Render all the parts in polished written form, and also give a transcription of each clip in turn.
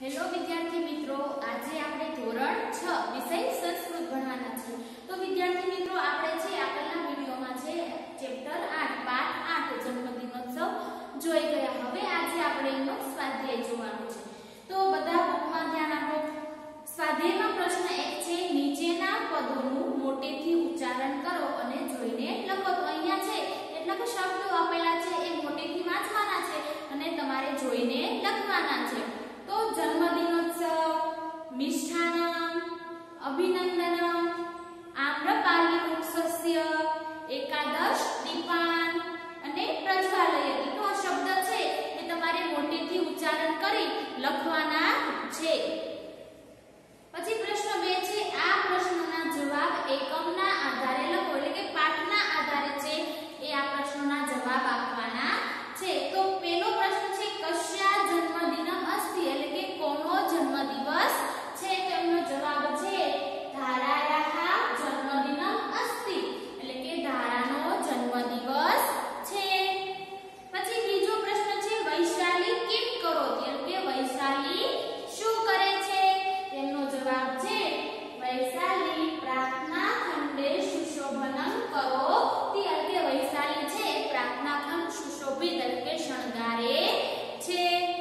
Hello विद्यार्थी मित्रों, आज આપણે ધોરણ 6 વિષય સંસ્કૃત ભણવાના છે। તો વિદ્યાર્થી મિત્રો, આપણે છે આગળના વિડિયોમાં છે ચેપ્ટર 8 પાઠ 8 જન્મદિનોત્સવ જોઈ ગયા। હવે આજે આપણે એનો સ્વાધ્યાય જોવાનો છે। તો બધા બુકમાં ધ્યાન આપો। સ્વાધ્યાયનો પ્રશ્ન 1 છે, નીચેના પદોનું મોટેથી ઉચ્ચારણ કરો અને જોઈને લખો। તો અહીંયા છે કેટલાક શબ્દો આપેલા છે, એ મોટેથી વાંચવાના છે અને તમારે જોઈને લખવાના છે। तो जन्मदिनोत्सव, मिष्ठान्नम, अभिनंदनम, आम्रपाली वृक्षस्य, एकादश दीपान અને પ્રજ્વાલયતિ। તો આ શબ્દ છે એ તમારે મોટેથી ઉચ્ચારણ કરી લખવાના છે। પછી પ્રશ્ન 2 છે, આ પ્રશ્નના જવાબ એકમના આધારે લખો, એટલે કે પાઠના આધારે છે એ આ પ્રશ્નોના જવાબ આપવાના છે। તો પહેલો પ્રશ્ન છે, કસ્યા જન્મદિનમ અસ્તિ, એટલે કે કોનો જન્મદિવસ છે? તો એનો જવાબ છે ધારાયાः જન્મદિનમ અસ્તિ, એટલે કે ધારાનો જન્મદિવસ છે। પછી બીજો પ્રશ્ન છે, વૈશાલી કિમ કરોતિ, એટલે કે વૈશાલી શું કરે છે? એનો જવાબ છે વૈશાલી પ્રાર્થના ખંડે સુશોભનમ કરોતિ, એટલે કે વૈશાલી છે પ્રાર્થના ખંડ સુશોભિત એટલે કે શણગારે છે।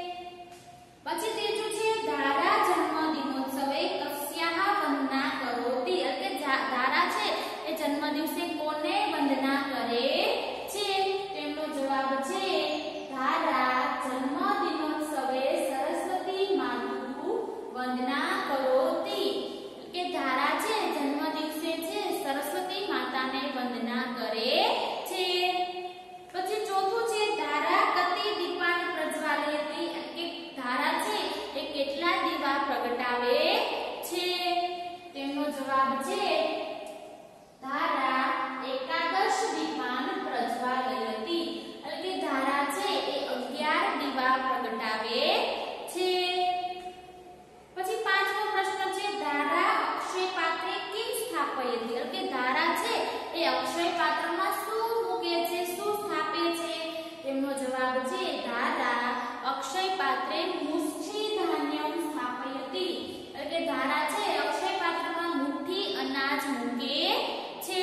પછી ત્રીજું છે, ધારા જન્મદિનોત્સવે કસ્યાः વંદના કરોતિ, એટલે કે ધારા છે એ જન્મદિવસે કોને વંદના કરે છે? તેમનો જવાબ છે ધારા જન્મદિનોત્સવે સરસ્વતી માતુઃ વંદના કરોતિ, એટલે કે ધારા છે જન્મદિવસે છે સરસ્વતી માતાને વંદના કરે છે। પછી ચોથું છે, ધારા કતિ દીપાન પ્રજ્વાલયતિ, એટલે કે ધારા છે એ કેટલા દીવા પ્રગટાવે છે? તેમનો જવાબ છે ધારા એકાદશ દીપાન પ્રજ્વાલયતિ, એટલે કે ધારા છે એ 11 દીવા પ્રગટાવે છે। પછી પાંચમો પ્રશ્ન છે, ધારા અક્ષય પાત્રે કિમ સ્થાપયતિ, એટલે કે ધારા છે એ અક્ષય પાત્રમાં શું મૂકે છે, શું સ્થાપે છે? તેમનો જવાબ છે ધારા અક્ષય પાત્રે મુષ્ઠી ધાન્યમ સ્થાપયતિ, એટલે કે ધારા છે અક્ષય પાત્રમાં મુઠ્ઠી અનાજ મૂકે છે।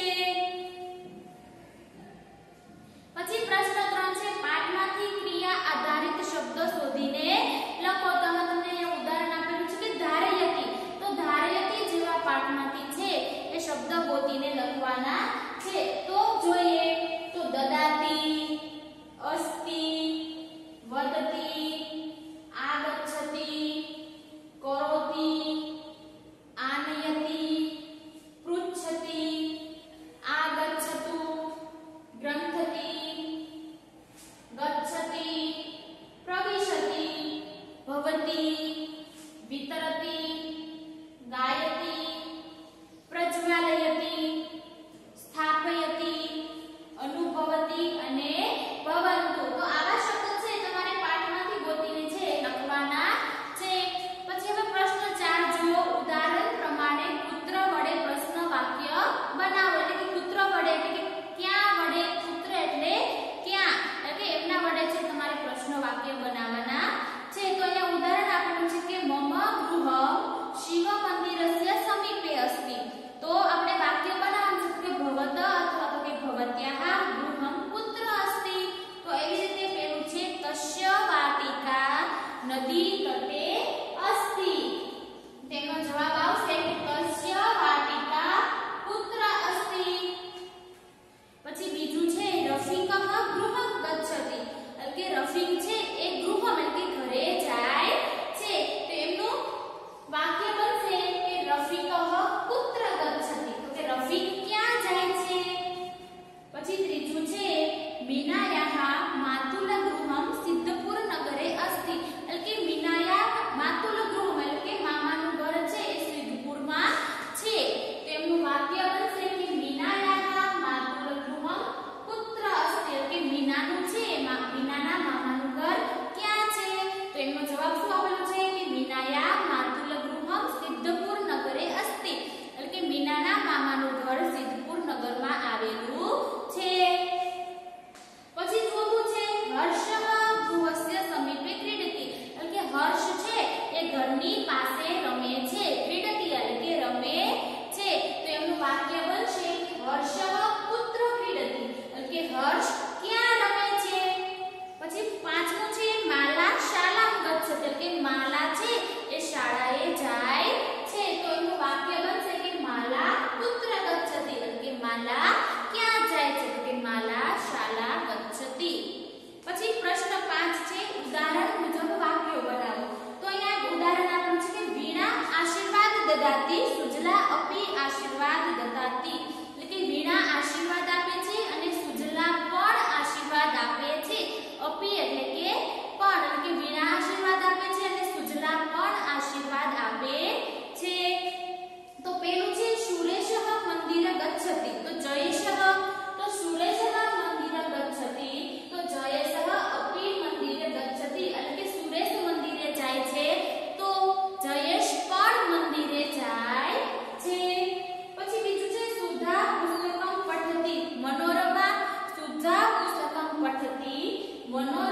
પછી પ્રશ્ન 3 છે, પાઠમાંથી ક્રિયા આધારિત શબ્દો શોધીને લખો। તો તમને અહીંયા ઉદાહરણ આપેલું છે કે ધારયતિ, તો ધારયતિ જેવા પાઠમાંથી છે એ શબ્દ ગોતીને લખવાના છે। તો જોઈએ તો દદાતિ, અસ્તિ, વદતિ, આગચ્છતિ, કરોતિ, આનયતિ, પૃચ્છતિ, આગચ્છતુ, ગ્રંથતિ, ગચ્છતિ, પ્રવિશતિ, ભવતિ, વિતરતિ, ગાયતિ, પ્રજ્વાલયતિ, સ્થાપયતિ, અનુભવતિ અને ભવન્તુ। તો આવા શબ્દો છે તમારે પાઠમાંથી ગોતીને છે લખવાના છે। પછી હવે પ્રશ્ન 4 જુઓ, ઉદાહરણ પ્રમાણે પુત્ર વડે પ્રશ્ન વાક્ય બનાવો, એટલે કે પુત્ર વડે એટલે કે ક્યાં વડે, પુત્ર એટલે ક્યાં, એટલે કે એમના વડે છે તમારે પ્રશ્ન વાક્ય બનાવવાના છે। તો અહીંયા ઉદાહરણ આપેલું છે કે મમ ગૃહમ શિવ મંદિરસ્ય સમીપે અસ્તિ, તો આપણે વાક્ય બનાવવાનું છે કે ભવત અથવા તો કે ભવત્યાઃ ગૃહમ પુત્ર અસ્તિ। તો એવી રીતે પેલું છે, કસ્ય વાટિકા નદી તટે અસ્તિ, તેનો જવાબ આવશે કે કસ્ય વાટિકા પુત્ર અસ્તિ। પછી બીજું છે, રફીકઃ ગૃહં ગચ્છતિ, એટલે કે રફીક છે એ ગૃહમ એટલે કે ઘરે જાય છે, તો એમનું વાક્ય બનશે કે રફીકઃ પુત્ર ગચ્છતિ, તો કે રફીક ક્યાં જાય છે? પછી ત્રીજું છે, મીનાયાઃ માતુલ ગૃહમ સિદ્ધપુર નગરે અસ્તિ, એટલે કે મીના વનો